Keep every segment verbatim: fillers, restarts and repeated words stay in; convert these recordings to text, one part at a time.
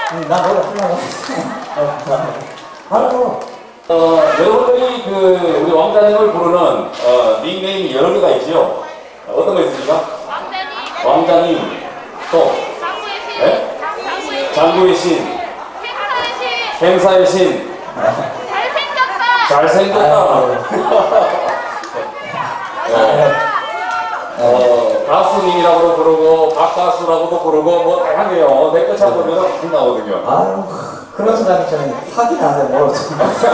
나 노래 하려고 했어. 바로 어, 여러분들이 그 우리 왕자님을 부르는 어, 닉네임이 여러 개가 있죠. 어떤 거 있습니까? 왕자님. 왕자님 또 장구의 신. 네? 장구의 장구의 신. 신, 행사의 신. 행사의 신, 잘생겼다. 잘생겼다. 네. 어, 가수님이라고도 부르고 박가수라고도 부르고 뭐 다양해요. 내 거 찾아보면 많이 나오거든요. 아유 그런 사람이 저는 사귀는 안돼 멀었죠.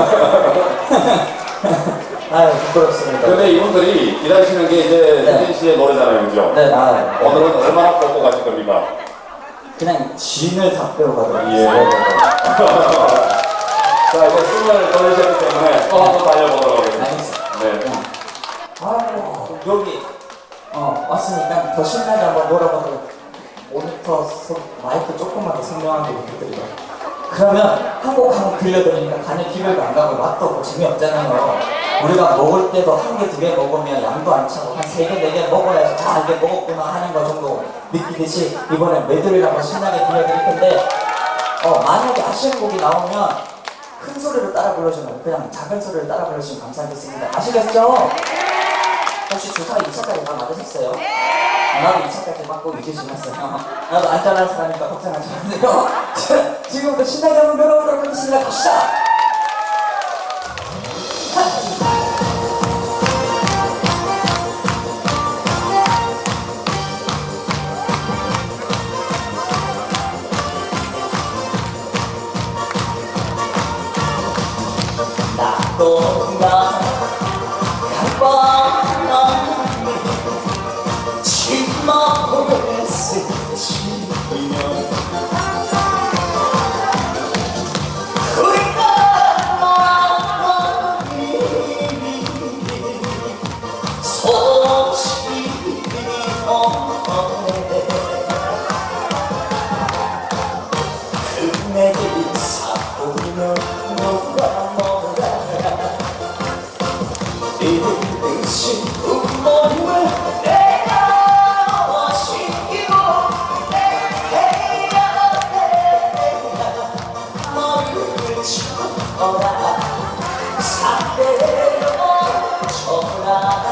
아유 부끄럽습니다. 근데 이분들이 기다리시는 게 이제 네. 혜진 씨의 노래잖아요, 그죠? 네, 아, 네. 오늘은 얼마나 뽑고 가실 겁니까? 그냥 진을 다 빼고 가도록 예. 하겠습니다. 자, 이제 숨을 돌리셨기 때문에 또 한 번 달려보도록 하겠습니다. 알겠습니다. 네. 아유 여기 어 왔으니까 더 신나게 한번 놀아보도록 모니터 소, 마이크 조금만 더 선명하게 부탁드려요. 그러면 한 곡 한 곡 들려드리니까 간에 기별도 안 가고 맛도 없고 재미없잖아요. 우리가 먹을 때도 한 개, 두 개 먹으면 양도 안 차고 한 세 개, 네 개 먹어야지 아 이게 먹었구나 하는 거 정도 느끼듯이 이번엔 메들리를 한번 신나게 들려드릴 텐데 어 만약에 아시는 곡이 나오면 큰 소리로 따라 불러주면 그냥 작은 소리를 따라 불러주시면 감사하겠습니다. 아시겠죠? 혹시 주사 이 차까지 다 맞으셨어요? 나도 이 차까지 맞고 이제 지났어요. 나도 안전한 사람이니까 걱정하지 마세요. 지금부터 신나게 한번 배워보도록 하겠습니다. 갑시다! 나도 나 가방나 치마를 스치면 우리가 마음이 소식이 없네 그네들이 사고는 누가 뭐라 이 대신 부모님을 내가 신기고 해야 내가 너를 쳐라 상대로 쳐라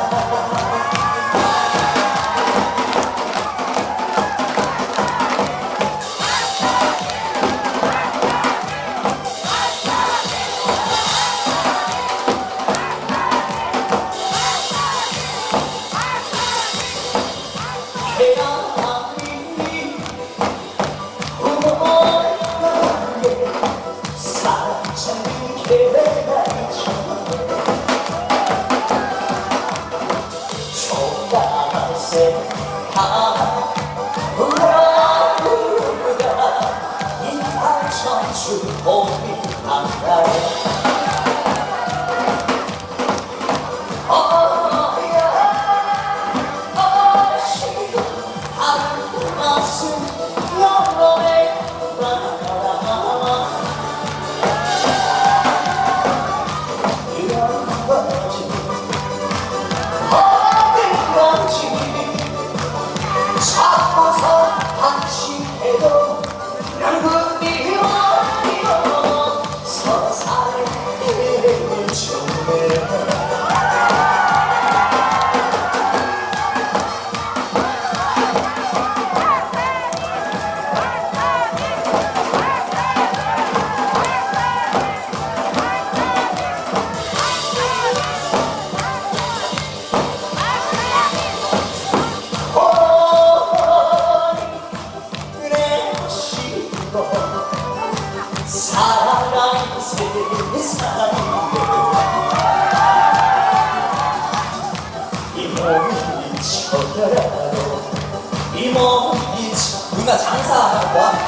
누나 장사하고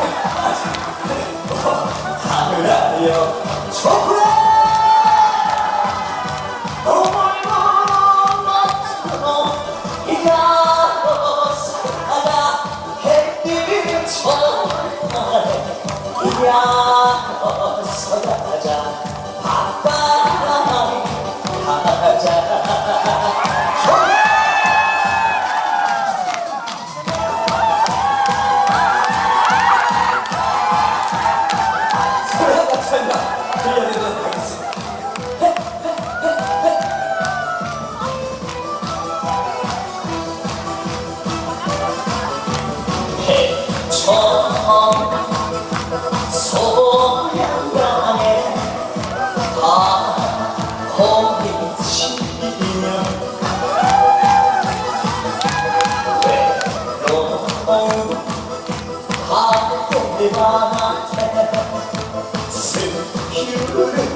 뭐 하늘 아니여 초콜릿 어머니고 맡으러 이가로 살아가 햇빛처럼 이가로 살아가자 바다에 가자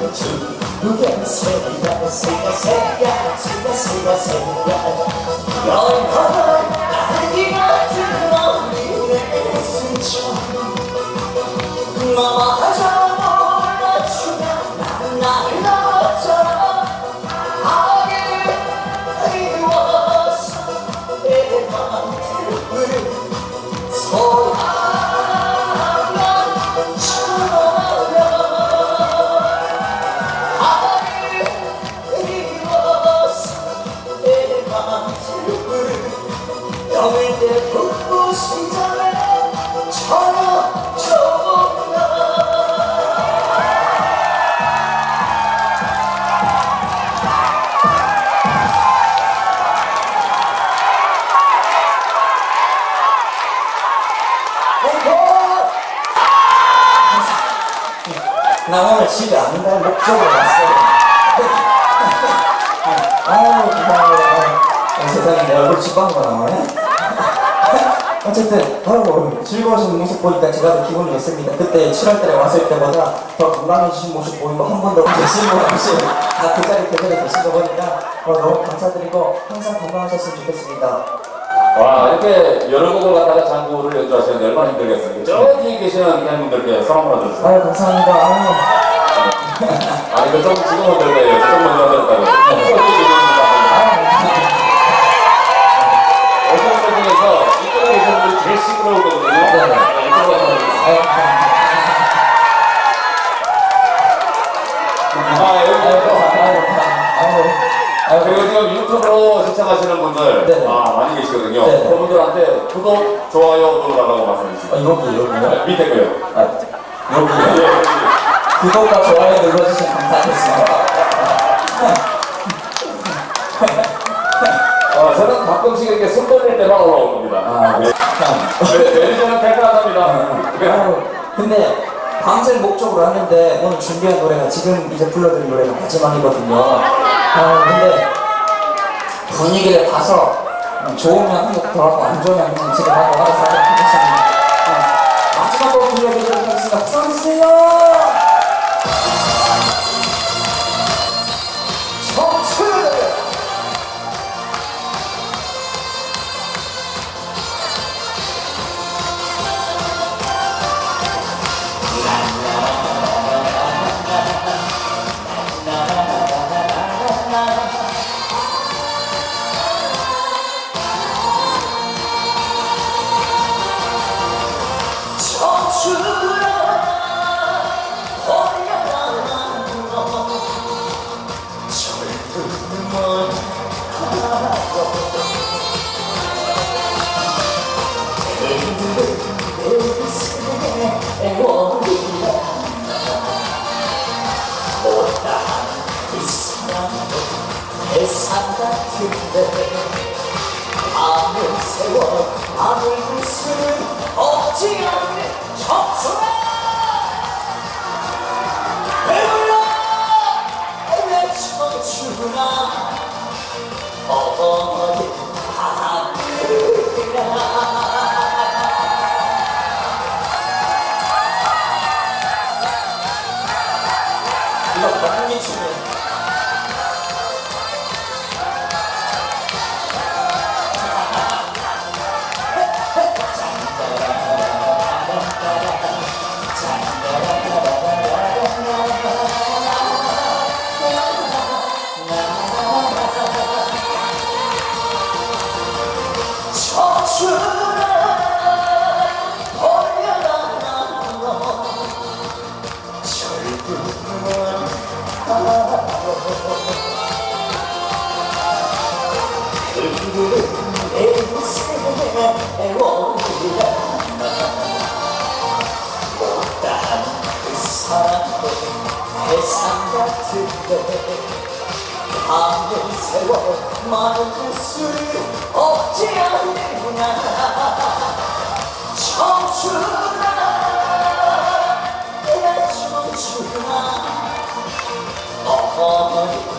두개 새가 새가 새가 새가 새가 새가 영원한 나기 같은 너의 스쳐 너마저 몰라주면 난 나를 너처럼 하게 그리워서 내 맘을 소화하면 저려 하게 그리워서 내 맘을 영을 때 붓고 시절에 저려 저려 나 오늘 집에 안 갈 목적으로 왔어. 아유, 고마워요. 세상에 내 얼굴 집방거 나오네. 어쨌든, 아유, 즐거우신 모습 보니까 제가 더 기분이 좋습니다. 그때 칠월 달에 왔을 때보다 더 건강해지신 모습 보이고 한 번 더 계신 분 없이 다 그 자리 그대로 계신 거 보니까 어, 너무 감사드리고 항상 건강하셨으면 좋겠습니다. 와, 이렇게 여러 곡을 갖다가 장구를 연주하시는데 얼마나 힘들겠어요. 저기 계시는 팬분들께 손 한번 들어주세요. 아유, 감사합니다. 아유. 아니, 그쪽 지금 어떨 때예요? 저쪽 먼저 어떨까요? 어떤 분 중에서 이쪽에 계시는 분이 제일 시끄러웠거든요. 네. 이쪽으로 한번 해주세요. 아, 여기서. 아유. 그리고 지금 유튜브로 시청하시는 분들 네. 아, 많이 계시거든요. 네. 그분들한테 구독, 좋아요 눌러달라고 말씀해주세요. 아, 여기, 여기요? 밑에 거요. 아, 여기요? 예, 여기. 구독과 좋아요 눌러주시면 감사하겠습니다. 어, 저는 가끔씩 이렇게 손 돌릴 때만 올라올 겁니다. 아, 네. 네, 매니저는 팬클럽합니다. 아유, 근데 방송 목적으로 하는데 오늘 준비한 노래가 지금 이제 불러드릴 노래가 마지막이거든요. 아, 근데 분위기를 봐서 좋으면 한곡 더 하고 안 좋으면 그냥 지금 하고 알아서 하도록 하겠습니다. 아, 마지막 곡 불러드리도록 하겠습니다. 박수해주세요. 청춘! 세상 같은데 밤을 세워 밤을 수는 없지 않는 청춘아 배불러 내 청춘아 어디 하늘이라 이거 박미 춤이야. 못다한 그 사랑도 세상 같은데 밤을 세워 많은 술이 없지 않느냐 청춘아 내 청춘아 어머니